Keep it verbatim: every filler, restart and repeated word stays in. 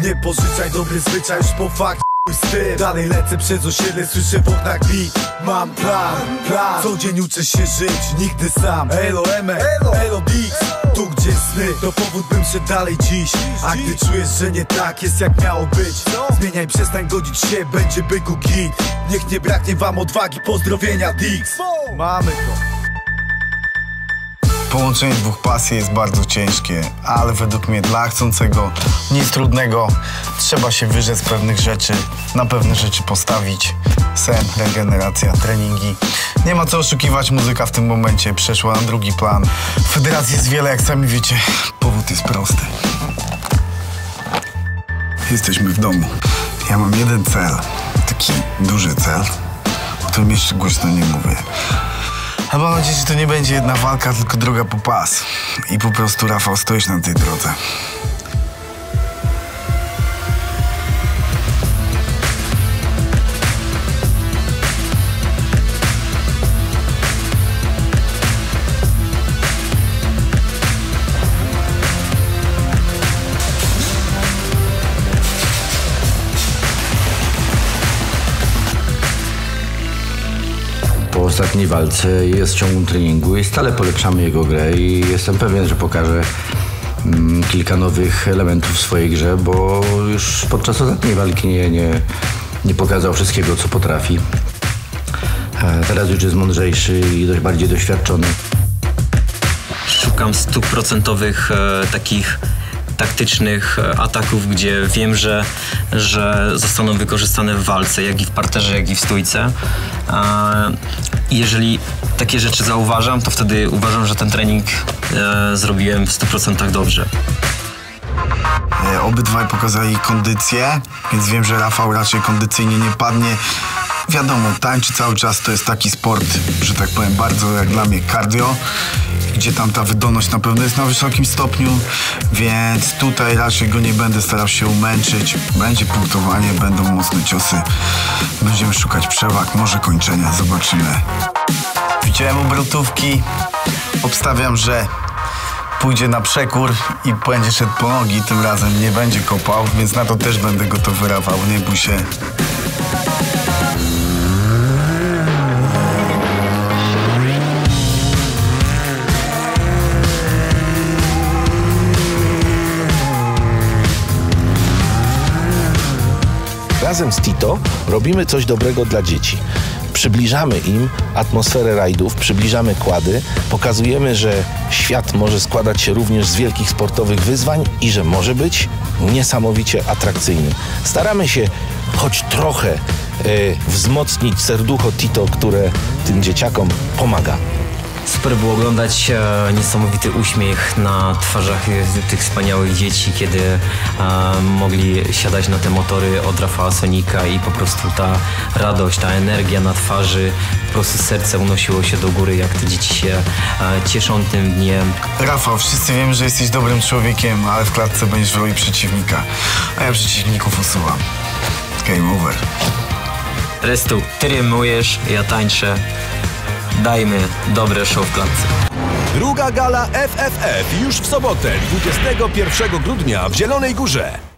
Nie pożyczaj dobry zwyczaj, już po fakt styl. Dalej lecę przez osiedle, słyszę w oknach beat. Mam plan, plan, co dzień uczę się żyć, nigdy sam. Elo Eme, elo Dix. Tu gdzie sny, to powód bym szedł dalej dziś. A gdy czujesz, że nie tak jest jak miało być, zmieniaj, przestań godzić się, będzie byku git. Niech nie braknie wam odwagi, pozdrowienia Dix. Mamy to. Połączenie dwóch pasji jest bardzo ciężkie, ale według mnie dla chcącego nic trudnego. Trzeba się wyrzec pewnych rzeczy, na pewne rzeczy postawić. Sen, regeneracja, treningi. Nie ma co oszukiwać, muzyka w tym momencie przeszła na drugi plan. W federacji jest wiele, jak sami wiecie. Powód jest prosty. Jesteśmy w domu. Ja mam jeden cel, taki duży cel, o którym jeszcze głośno nie mówię. A mam nadzieję, że to nie będzie jedna walka, tylko droga po pas. I po prostu, Rafał, stoisz na tej drodze. Po ostatniej walce jest w ciągu treningu i stale polepszamy jego grę i jestem pewien, że pokaże mm, kilka nowych elementów w swojej grze, bo już podczas ostatniej walki nie, nie, nie pokazał wszystkiego, co potrafi. E, teraz już jest mądrzejszy i dość bardziej doświadczony. Szukam stuprocentowych e, takich taktycznych ataków, gdzie wiem, że, że zostaną wykorzystane w walce, jak i w parterze, jak i w stójce. I jeżeli takie rzeczy zauważam, to wtedy uważam, że ten trening e, zrobiłem w stu procentach dobrze. E, obydwaj pokazali kondycję, więc wiem, że Rafał raczej kondycyjnie nie padnie. Wiadomo, tańczy cały czas to jest taki sport, że tak powiem, bardzo jak dla mnie cardio, gdzie tam ta wydolność na pewno jest na wysokim stopniu, więc tutaj raczej go nie będę starał się umęczyć. Będzie punktowanie, będą mocne ciosy, będziemy szukać przewag, może kończenia, zobaczymy. Widziałem obrotówki, obstawiam, że pójdzie na przekór i będzie szedł po nogi, tym razem nie będzie kopał, więc na to też będę gotowy, Rafał, nie bój się. Razem z Tito robimy coś dobrego dla dzieci. Przybliżamy im atmosferę rajdów, przybliżamy kłady, pokazujemy, że świat może składać się również z wielkich sportowych wyzwań i że może być niesamowicie atrakcyjny. Staramy się choć trochę e, wzmocnić serducho Tito, które tym dzieciakom pomaga. Super było oglądać e, niesamowity uśmiech na twarzach tych wspaniałych dzieci, kiedy e, mogli siadać na te motory od Rafała Sonika i po prostu ta radość, ta energia na twarzy, po prostu serce unosiło się do góry, jak te dzieci się e, cieszą tym dniem. Rafał, wszyscy wiemy, że jesteś dobrym człowiekiem, ale w klatce będziesz w roli przeciwnika, a ja przeciwników usuwam. Game over. Restu, ty rymujesz, ja tańczę. Dajmy dobre show w klatce. Druga gala F F F już w sobotę, dwudziestego pierwszego grudnia w Zielonej Górze.